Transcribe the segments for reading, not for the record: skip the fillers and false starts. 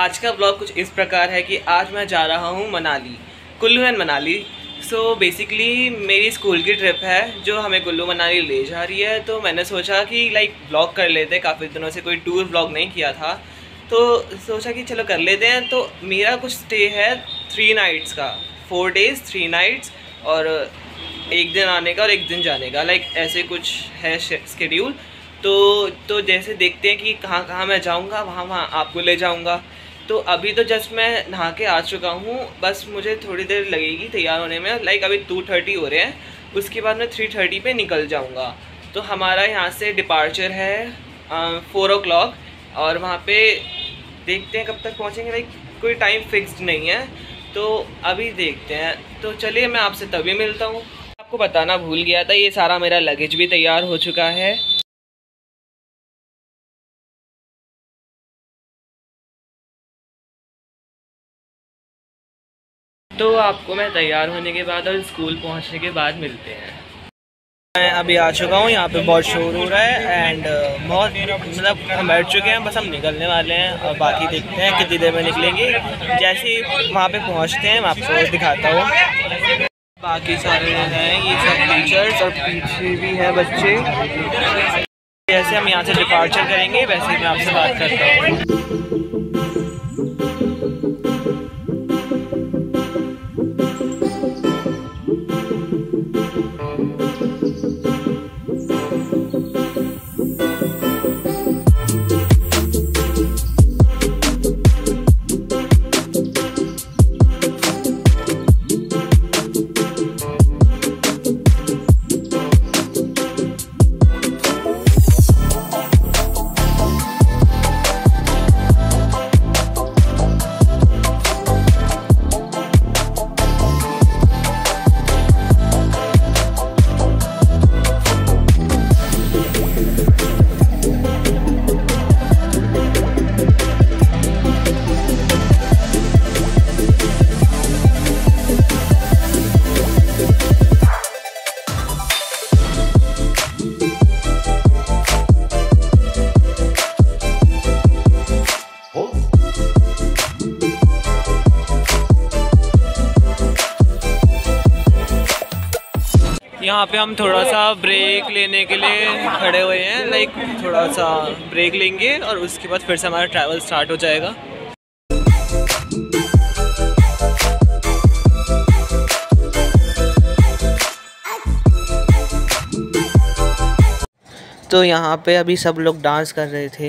आज का ब्लॉग कुछ इस प्रकार है कि आज मैं जा रहा हूँ Manali, Kullu and Manali. So basically मेरी स्कूल की ट्रिप है जो हमें कुल्लू मनाली ले जा रही है। तो मैंने सोचा कि ब्लॉग कर लेते हैं, काफ़ी दिनों से कोई टूर ब्लॉग नहीं किया था, तो सोचा कि चलो कर लेते हैं। तो मेरा कुछ स्टे है 3 नाइट्स का, 4 डेज़ 3 नाइट्स, और एक दिन आने का और एक दिन जाने का, ऐसे कुछ है शेड्यूल। तो जैसे देखते हैं कि कहाँ कहाँ मैं जाऊँगा, वहाँ आपको ले जाऊँगा। तो अभी तो जस्ट मैं नहा के आ चुका हूँ, बस मुझे थोड़ी देर लगेगी तैयार होने में। अभी 2:30 हो रहे हैं, उसके बाद मैं 3:30 पे निकल जाऊँगा। तो हमारा यहाँ से डिपार्चर है 4 o'clock, और वहाँ पे देखते हैं कब तक पहुँचेंगे। कोई टाइम फिक्स्ड नहीं है, तो अभी देखते हैं। तो चलिए मैं आपसे तभी मिलता हूँ। आपको बताना भूल गया था, ये सारा मेरा लगेज भी तैयार हो चुका है। तो आपको मैं तैयार होने के बाद और स्कूल पहुंचने के बाद मिलते हैं। मैं अभी आ चुका हूँ, यहाँ पे बहुत शोर हो रहा है एंड बहुत हम बैठ चुके हैं, बस हम निकलने वाले हैं और बाकी देखते हैं कितनी देर में निकलेंगे। जैसे ही वहाँ पे पहुँचते हैं मैं आपको दिखाता हूँ। बाकी सारे हैं ये सब टीचर्स, और पीछे भी है बच्चे। जैसे हम यहाँ से डिपार्चर करेंगे वैसे ही मैं आपसे बात करता हूँ। यहाँ पे हम थोड़ा सा ब्रेक लेने के लिए खड़े हुए हैं। थोड़ा सा ब्रेक लेंगे और उसके बाद फिर से हमारा ट्रैवल स्टार्ट हो जाएगा। तो यहाँ पे अभी सब लोग डांस कर रहे थे।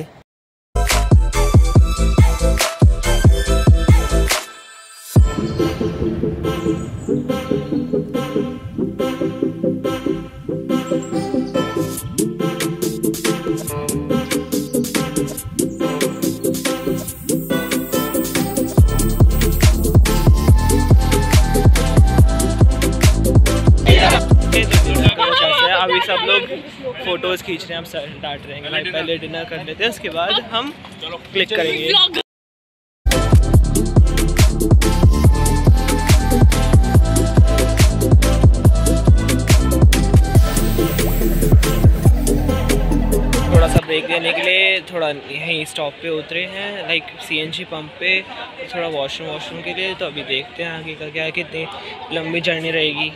अभी सब लोग फोटोज खींच रहे हैं, हम सर डांट रहे हैं। पहले डिनर कर लेते हैं, उसके बाद हम क्लिक करेंगे। थोड़ा सा ब्रेक लेने के लिए थोड़ा यहीं स्टॉप पे उतरे हैं, CNG पंप पे, थोड़ा वॉशरूम के लिए। तो अभी देखते हैं आगे का क्या है, कितनी लंबी जर्नी रहेगी।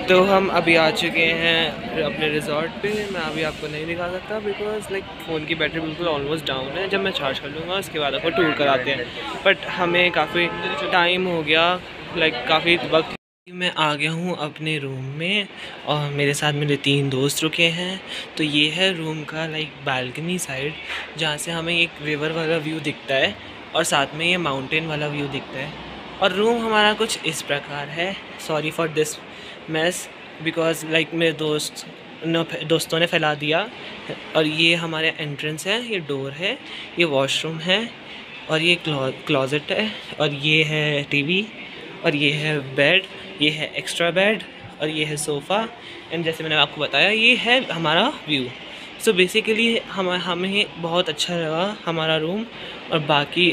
तो हम अभी आ चुके हैं अपने रिज़ॉर्ट पे। मैं अभी आपको नहीं दिखा सकता बिकॉज लाइक फ़ोन की बैटरी बिल्कुल ऑलमोस्ट डाउन है। जब मैं चार्ज कर लूँगा उसके बाद आपको टूर कराते हैं। बट हमें काफ़ी टाइम हो गया, लाइक काफ़ी वक्त। मैं आ गया हूँ अपने रूम में और मेरे साथ मेरे 3 दोस्त रुके हैं। तो ये है रूम का लाइक बालकनी साइड, जहाँ से हमें एक रिवर वाला व्यू दिखता है और साथ में ये माउंटेन वाला व्यू दिखता है। और रूम हमारा कुछ इस प्रकार है। Sorry for this mess because like मेरे दोस्तों ने फैला दिया। और ये हमारे एंट्रेंस है, ये डोर है, ये वॉशरूम है और ये क्लोजेट है और ये है टीवी और ये है बेड, ये है एक्स्ट्रा बेड और ये है सोफ़ा। एंड जैसे मैंने आपको बताया ये है हमारा व्यू। सो बेसिकली हमें बहुत अच्छा लगा हमारा रूम। और बाकी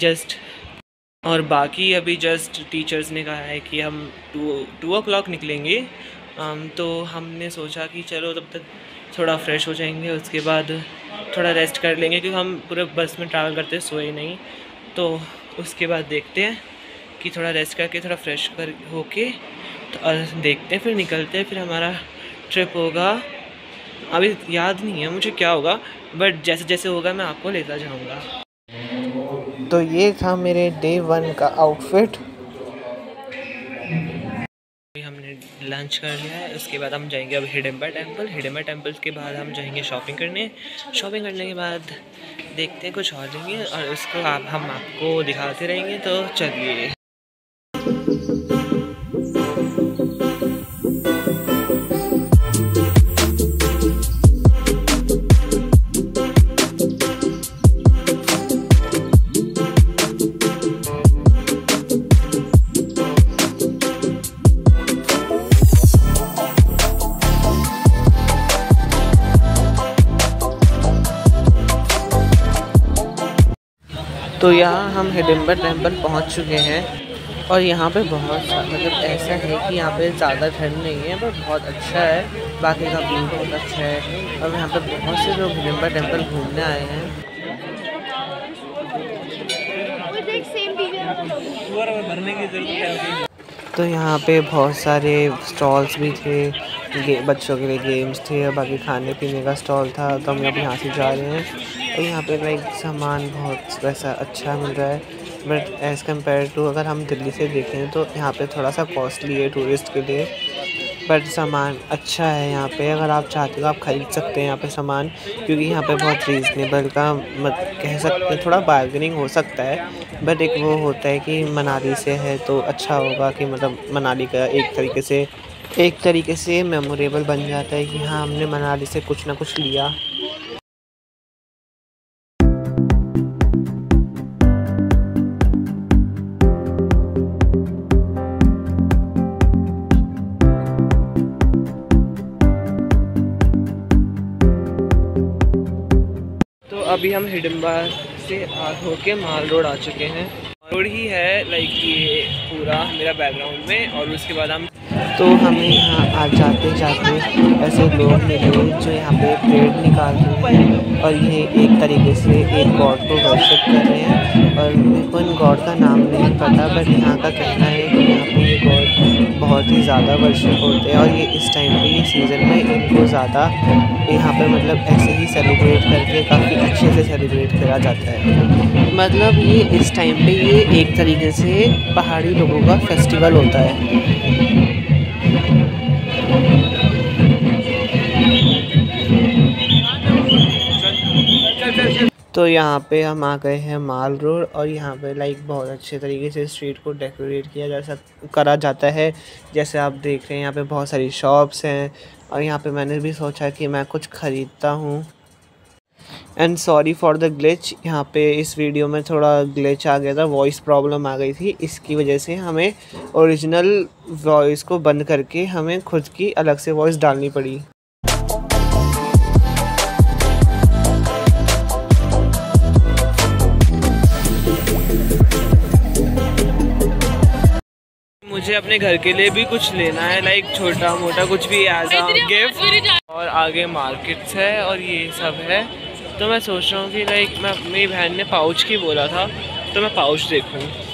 अभी जस्ट टीचर्स ने कहा है कि हम 2 o'clock निकलेंगे। तो हमने सोचा कि चलो तब तक थोड़ा फ्रेश हो जाएंगे, उसके बाद थोड़ा रेस्ट कर लेंगे क्योंकि हम पूरे बस में ट्रैवल करते सोए नहीं। तो उसके बाद देखते हैं कि थोड़ा रेस्ट करके थोड़ा फ्रेश होके तो देखते हैं, फिर निकलते हैं। फिर हमारा ट्रिप होगा, अभी याद नहीं है मुझे क्या होगा, बट जैसे जैसे होगा मैं आपको लेता जाऊँगा। तो ये था मेरे डे 1 का आउटफिट। हमने लंच कर लिया है, उसके बाद हम जाएंगे अब हिडिंबा टेम्पल के बाद हम जाएंगे शॉपिंग करने के बाद देखते हैं कुछ और लेंगे और उसको हम आपको दिखाते रहेंगे। तो चलिए। तो यहाँ हम हिडिंबा टेम्पल पहुँच चुके हैं और यहाँ पे बहुत मतलब ऐसा है कि यहाँ पे ज़्यादा ठंड नहीं है पर बहुत अच्छा है, बाकी का व्यू बहुत अच्छा है। और यहाँ पे बहुत से लोग हिडिंबा टेम्पल घूमने आए हैं। तो यहाँ पे बहुत सारे स्टॉल्स भी थे, बच्चों के लिए गेम्स थे और बाकी खाने पीने का स्टॉल था। तो हम अब यहाँ से जा रहे हैं और यहाँ पे लाइक सामान बहुत वैसा अच्छा मिल रहा है, बट एज़ कम्पेयर टू अगर हम दिल्ली से देखें तो यहाँ पे थोड़ा सा कॉस्टली है टूरिस्ट के लिए। बट सामान अच्छा है यहाँ पे, अगर आप चाहते हो आप ख़रीद सकते हैं यहाँ पे सामान, क्योंकि यहाँ पे बहुत रीज़नेबल का कह सकते हैं, थोड़ा बार्गेनिंग हो सकता है। बट एक वो होता है कि मनाली से है तो अच्छा होगा कि मतलब मनाली का एक तरीके से मेमोरेबल बन जाता है कि हाँ हमने मनाली से कुछ ना कुछ लिया। अभी हम हिडिंबा से होके माल रोड आ चुके हैं। रोड ही है लाइक ये पूरा मेरा बैकग्राउंड में। और उसके बाद हमें यहाँ आ जाते ऐसे लोग मिले जो यहाँ पे पेड़ निकाल रहे हैं और ये एक तरीके से एक गॉड को वर्शिप कर रहे हैं। और मेरे को इन गॉड का नाम नहीं पता, बट यहाँ का कहना है कि यहाँ पे ये गॉड बहुत ही ज़्यादा वर्शिप होते हैं और ये इस टाइम पे ये सीज़न में इनको ज़्यादा यहाँ पे मतलब ऐसे ही सेलिब्रेट करके काफ़ी अच्छे से सेलिब्रेट करा जाता है। मतलब ये इस टाइम पे ये एक तरीके से पहाड़ी लोगों का फेस्टिवल होता है। तो यहाँ पे हम आ गए हैं माल रोड और यहाँ पे लाइक बहुत अच्छे तरीके से स्ट्रीट को डेकोरेट करा जाता है। जैसे आप देख रहे हैं यहाँ पे बहुत सारी शॉप्स हैं और यहाँ पे मैंने भी सोचा कि मैं कुछ ख़रीदता हूँ। And sorry for the glitch, यहाँ पे इस वीडियो में थोड़ा ग्लिच आ गया था, वॉइस प्रॉब्लम आ गई थी। इसकी वजह से हमें ओरिजिनल वॉइस को बंद करके हमें खुद की अलग से वॉइस डालनी पड़ी। मुझे अपने घर के लिए भी कुछ लेना है, लाइक छोटा मोटा कुछ भी एज अ गिफ्ट। और आगे मार्केट्स है और ये सब है। तो मैं सोच रहा हूँ कि लाइक मेरी बहन ने पाउच की बोला था तो मैं पाउच देखूँ।